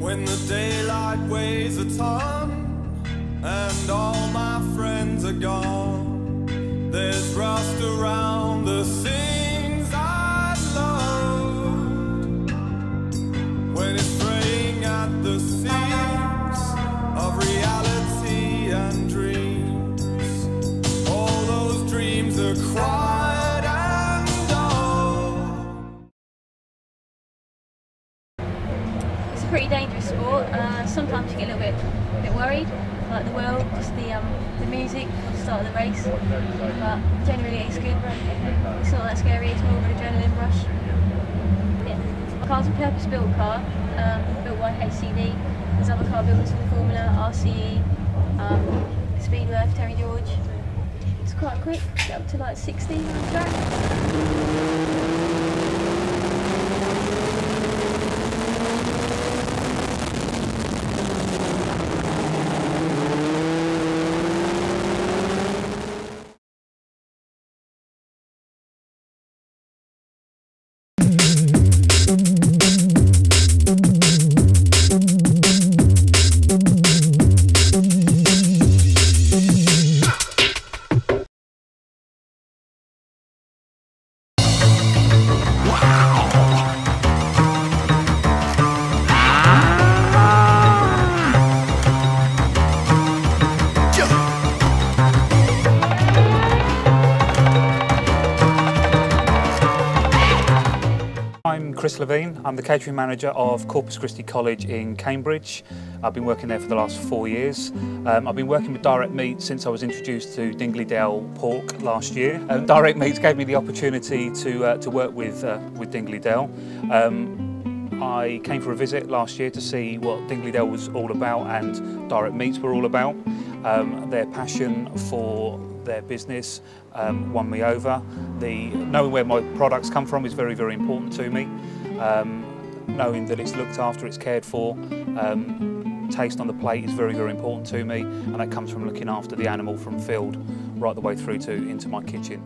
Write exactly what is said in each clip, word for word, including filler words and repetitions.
When the daylight weighs a ton and all my friends are gone, there's rust around the things I loved. When it's fraying at the seams of reality and dreams, all those dreams are quiet and dull. It's a pretty dangerous sport. Uh, sometimes you get a little bit, a bit worried, like the wheel, just the um, the music at the start of the race. But generally it's good. It's not that scary. It's more of an adrenaline rush. Yeah. My car's a purpose-built car, um, built by H C D. There's other car builders for Formula, R C E, um, Speedworth, Terry George. It's quite quick. Get up to like sixty on the track. I'm Chris Levine. I'm the catering manager of Corpus Christi College in Cambridge. I've been working there for the last four years. Um, I've been working with Direct Meats since I was introduced to Dingley Dell pork last year. Um, Direct Meats gave me the opportunity to uh, to work with uh, with Dingley Dell. Um, I came for a visit last year to see what Dingley Dell was all about and Direct Meats were all about. Um, their passion for their business um, won me over. The knowing where my products come from is very, very important to me. Um, knowing that it's looked after, it's cared for. Um, taste on the plate is very, very important to me, and that comes from looking after the animal from field right the way through to into my kitchen.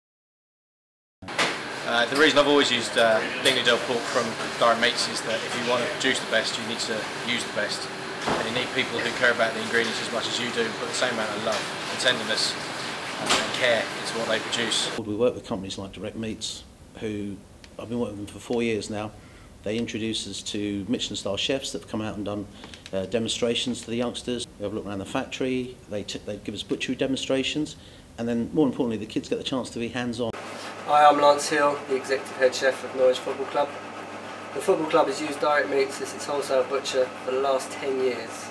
Uh, the reason I've always used uh, Dingley Dell pork from Direct Meats is that if you want to produce the best, you need to use the best. And you need people who care about the ingredients as much as you do, but the same amount of love and tenderness and care into what they produce. We work with companies like Direct Meats, who I've been working with them for four years now. They introduce us to Michelin-star chefs that have come out and done uh, demonstrations to the youngsters. We have a look around the factory, they, t they give us butchery demonstrations, and then more importantly the kids get the chance to be hands-on. Hi, I'm Lance Hill, the Executive Head Chef of Norwich Football Club. The football club has used Direct Meats as its wholesale butcher for the last ten years.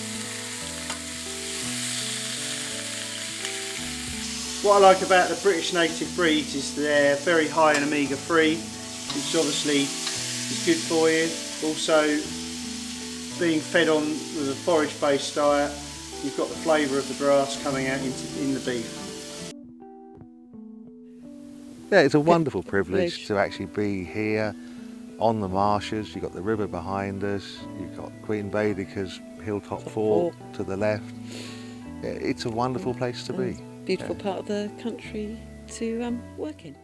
What I like about the British native breeds is they're very high in omega three, which obviously is good for you. Also, being fed on with a forage based diet, you've got the flavour of the grass coming out into, in the beef. Yeah, it's a wonderful privilege to actually be here on the marshes. You've got the river behind us, you've got Queen Baedeker's Hilltop Fort to the left. It's a wonderful place to be. Beautiful yeah. part of the country to um, work in.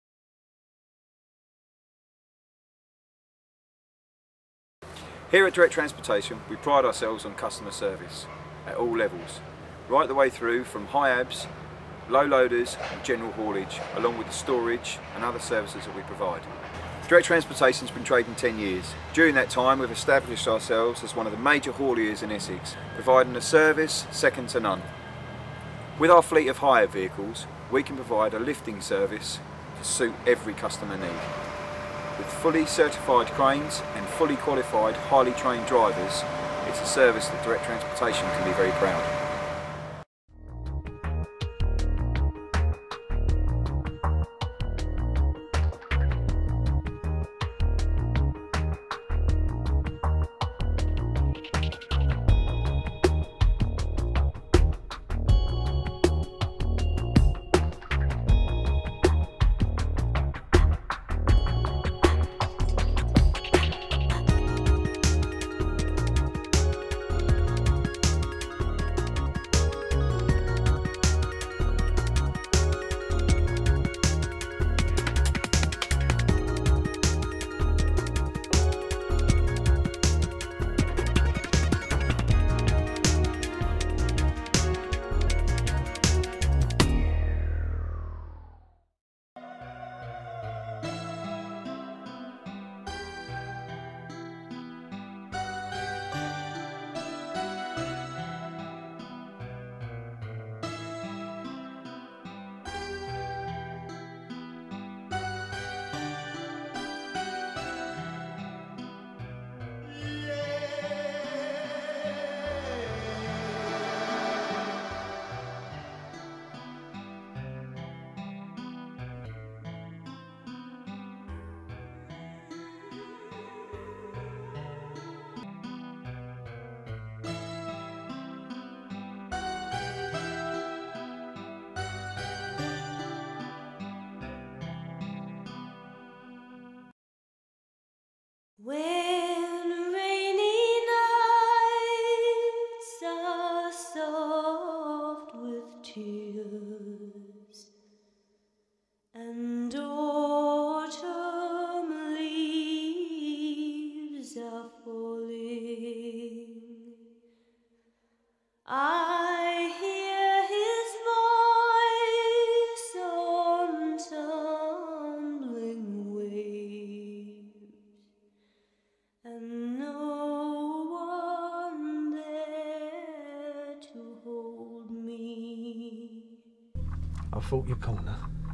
Here at Direct Transportation, we pride ourselves on customer service at all levels, right the way through from high abs, low loaders and general haulage, along with the storage and other services that we provide. Direct Transportation has been trading ten years. During that time we've established ourselves as one of the major hauliers in Essex, providing a service second to none. With our fleet of hire vehicles, we can provide a lifting service to suit every customer need. With fully certified cranes and fully qualified, highly trained drivers, it's a service that Direct Transportation can be very proud of. I fought your corner.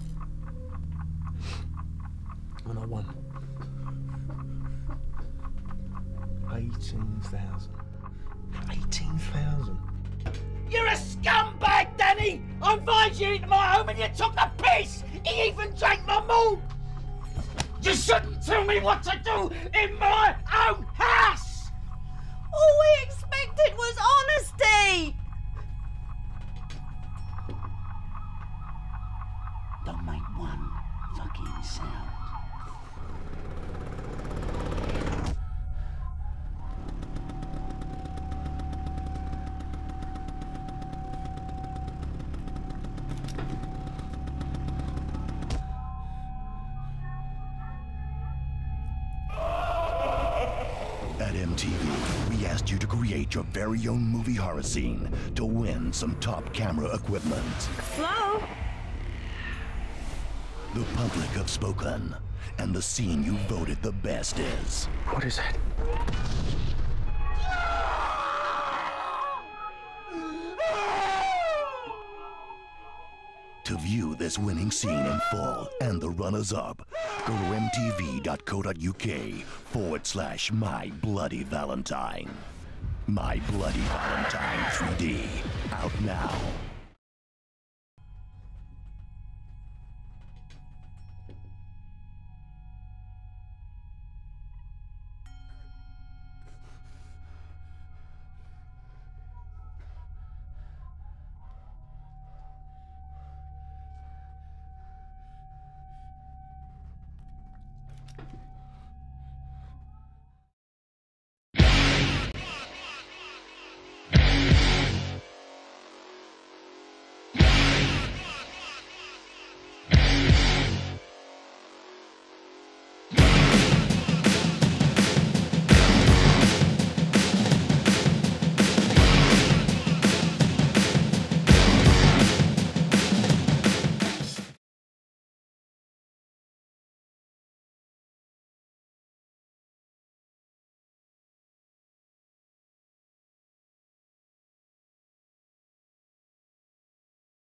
And I won. eighteen thousand. eighteen thousand. You're a scumbag, Danny! I invited you into my home and you took the piss! He even drank my malt! You shouldn't tell me what to do in my own house! All we expected was honesty! Don't make one fucking sound. At M T V, we asked you to create your very own movie horror scene to win some top camera equipment. Hello? The public have spoken, and the scene you voted the best is... What is that? To view this winning scene in full and the runners-up, go to m t v dot co dot u k forward slash My Bloody Valentine. My Bloody Valentine three D, out now.